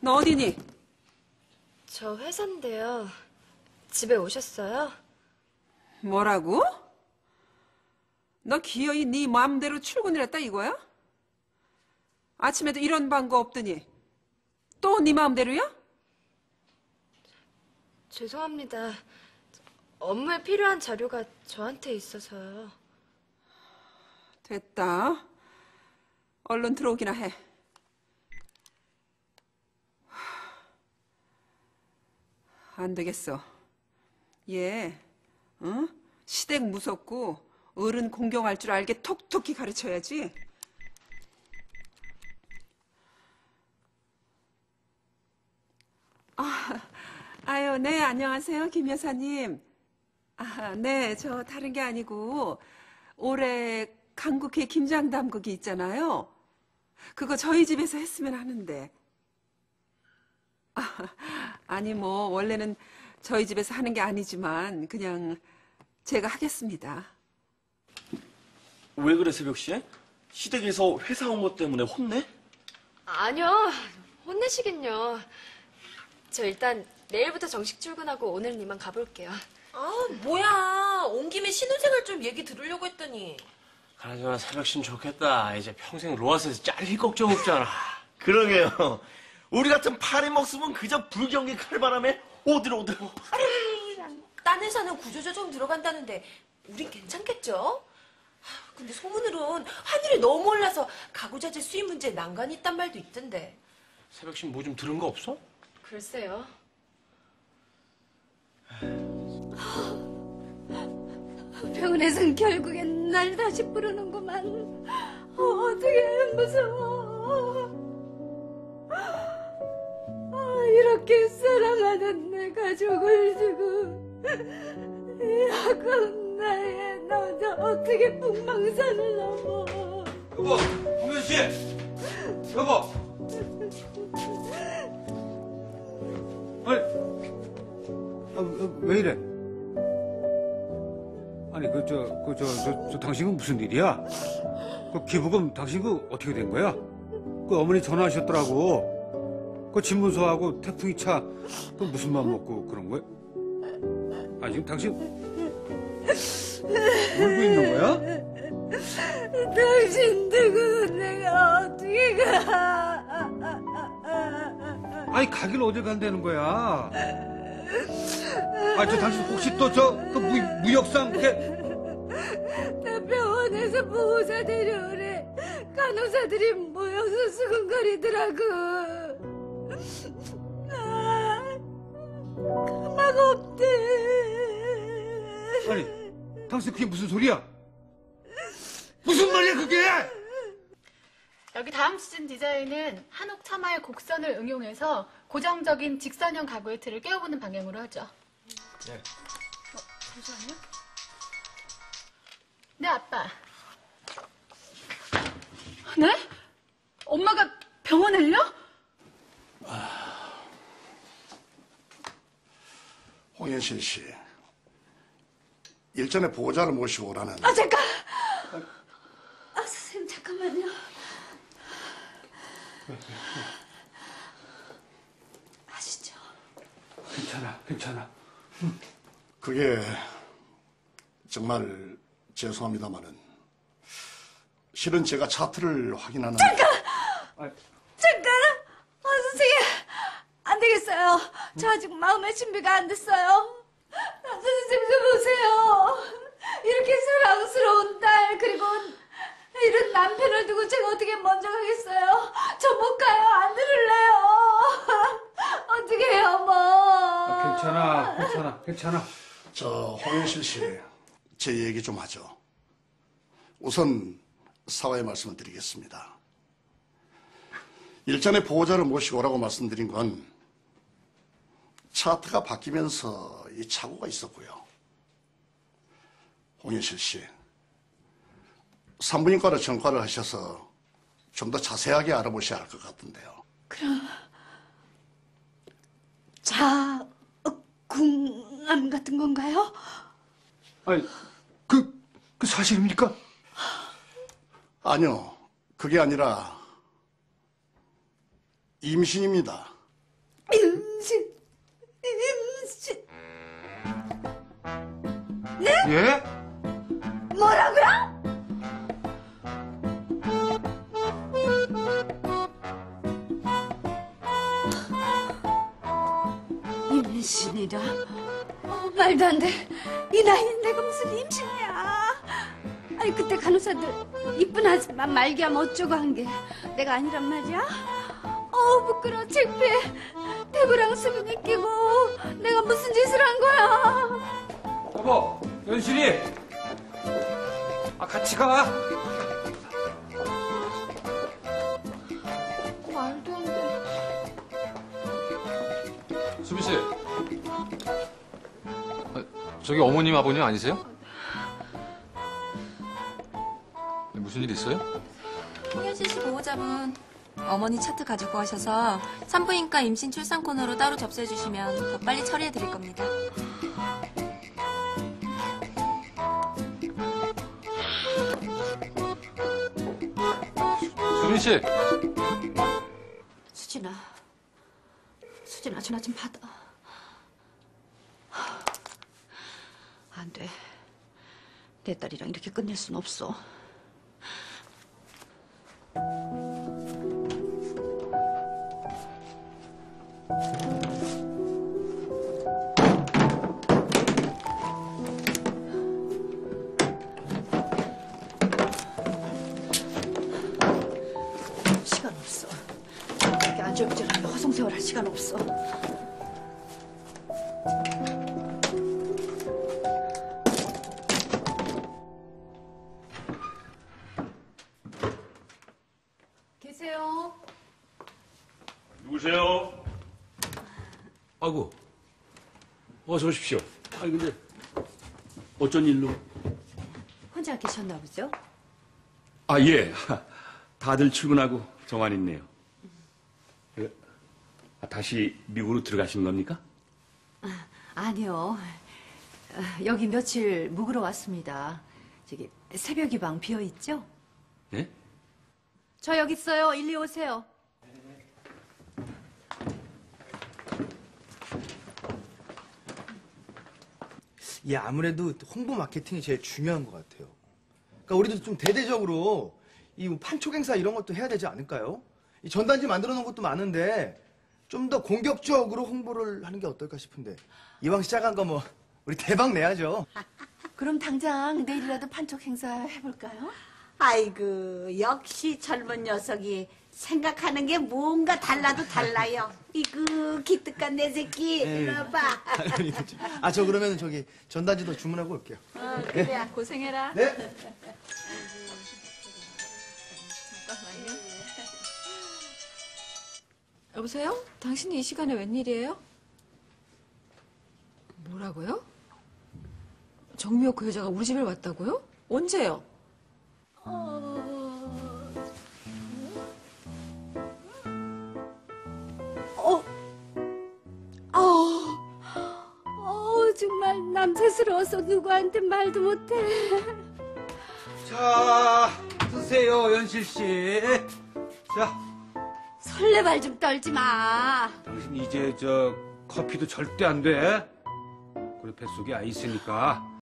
너 어디니? 저 회사인데요. 집에 오셨어요? 뭐라고? 너 기어이 네 마음대로 출근을 했다 이거야? 아침에도 이런 방거 없더니 또 네 마음대로야? 죄송합니다. 업무에 필요한 자료가 저한테 있어서요. 됐다. 얼른 들어오기나 해. 안 되겠어. 얘, 응? 시댁 무섭고 어른 공경할 줄 알게 톡톡히 가르쳐야지. 아유, 네, 안녕하세요, 김 여사님. 네, 저 다른 게 아니고 올해 강국회 김장 담그기 있잖아요. 그거 저희 집에서 했으면 하는데. 아니 뭐 원래는 저희 집에서 하는 게 아니지만 그냥 제가 하겠습니다. 왜 그래, 새벽씨? 시댁에서 회사 업무 때문에 혼내? 아니요. 혼내시긴요. 저 일단 내일부터 정식 출근하고 오늘은 이만 가볼게요. 아, 뭐야. 온 김에 신혼생활 좀 얘기 들으려고 했더니. 그나저나 새벽씨는 좋겠다. 이제 평생 로아스에서 잘릴 걱정 없잖아. 그러게요. 우리 같은 파리 먹으면 그저 불경기 칼바람에 오들오들. 딴 회사는 구조조정 들어간다는데 우린 괜찮겠죠? 근데 소문으론 환율이 너무 올라서 가구자재 수입 문제에 난관이 있단 말도 있던데. 새벽씨 뭐 좀 들은 거 없어? 글쎄요. 병원에선 결국엔 날 다시 부르는구만. 어떡해, 무서워. 이렇게 사랑하는 내 가족을 두고 이 아까운 나이에 나 혼자 어떻게 북망산을 넘어. 여보, 홍현씨! 여보! 아니, 왜 이래? 아니, 저 당신 무슨 일이야? 그 기부금 당신 어떻게 된 거야? 그 어머니 전화하셨더라고. 그 집문서하고 태풍이 차, 그 무슨 맘 먹고 그런 거야? 아니, 지금 당신 울고 있는 거야? 당신 두고 내가 어떻게 가. 아니, 가길 어딜 간다는 거야? 저 당신 혹시 또 그 무역상 나 병원에서 보호자 데려오래. 간호사들이 모여서 수근거리더라고. 가망 없대. 아니, 당신 그게 무슨 소리야? 무슨 말이야 그게? 여기 다음 시즌 디자인은 한옥 처마의 곡선을 응용해서 고정적인 직선형 가구의 틀을 깨워보는 방향으로 하죠. 네. 잠시만요. 네, 아빠. 네? 엄마가 병원을요? 홍현실 씨, 일전에 보호자를 모시고 오라는. 잠깐. 선생님 잠깐만요. 아시죠? 괜찮아. 그게 정말 죄송합니다마는 실은 제가 차트를 확인하는. 잠깐. 선생님 안 되겠어요. 저 아직 마음의 준비가 안 됐어요. 선생님 좀 보세요. 이렇게 사랑스러운 딸 그리고 이런 남편을 두고 제가 어떻게 먼저 가겠어요? 저 못 가요. 안 들을래요. 어떻게 해요, 뭐. 괜찮아. 저 홍현실 씨, 제 얘기 좀 하죠. 우선 사과의 말씀을 드리겠습니다. 일전에 보호자를 모시고 오라고 말씀드린 건 차트가 바뀌면서 이 착오가 있었고요. 홍현실 씨, 산부인과로 전과를 하셔서 좀 더 자세하게 알아보셔야 할 것 같은데요. 그럼 자궁암 같은 건가요? 아니, 그 사실입니까? 아니요, 그게 아니라 임신입니다. 말도 안 돼? 예? 뭐라고요? 임신이라? 말도 안 돼. 이 나이에 내가 무슨 임신이야. 아니 그때 간호사들 이쁜 아줌마 말기암 어쩌고 한 게 내가 아니란 말이야? 부끄러워 창피해. 대부랑 수빈이 끼고 내가 무슨 짓을 한 거야. 여보, 연실이. 같이 가. 말도 안 돼. 수빈 씨. 저기 어머님 아버님 아니세요? 무슨 일 있어요? 홍현실 씨 보호자분 어머니 차트 가지고 가셔서 산부인과 임신 출산 코너로 따로 접수해 주시면 더 빨리 처리해 드릴 겁니다. 수빈 씨. 수진아, 전화 좀 받아. 안 돼. 내 딸이랑 이렇게 끝낼 순 없어. 시간 없어. 이렇게 안절부절하며 허송세월할 시간 없어. 계세요? 누구세요? 아이고, 어서 오십시오. 아니, 근데, 어쩐 일로? 혼자 계셨나 보죠? 아, 예. 다들 출근하고 정한 있네요. 다시 미국으로 들어가신 겁니까? 아니요. 여기 며칠 묵으러 왔습니다. 저기 새벽이 방 비어 있죠? 네? 저 여기 있어요. 일리 오세요. 예, 아무래도 홍보 마케팅이 제일 중요한 것 같아요. 그러니까 우리도 좀 대대적으로 이 판촉 행사 이런 것도 해야 되지 않을까요? 이 전단지 만들어 놓은 것도 많은데 좀 더 공격적으로 홍보를 하는 게 어떨까 싶은데 이왕 시작한 거 뭐 우리 대박 내야죠. 그럼 당장 내일이라도 판촉 행사 해볼까요? 아이고, 역시 젊은 녀석이 생각하는 게 뭔가 달라도 달라요. 이그 기특한 내 새끼. 이리 와봐. 저 그러면 저기 전단지도 주문하고 올게요. 그래, 고생해라. 네. 잠깐만요. 여보세요? 당신이 이 시간에 웬일이에요? 뭐라고요? 정미옥 그 여자가 우리 집에 왔다고요? 언제요? 정말 남사스러워서 누구한테 말도 못해. 자, 드세요, 연실씨. 자. 설레발 좀 떨지 마. 당신 이제 커피도 절대 안 돼. 그리고 뱃속에 아이 있으니까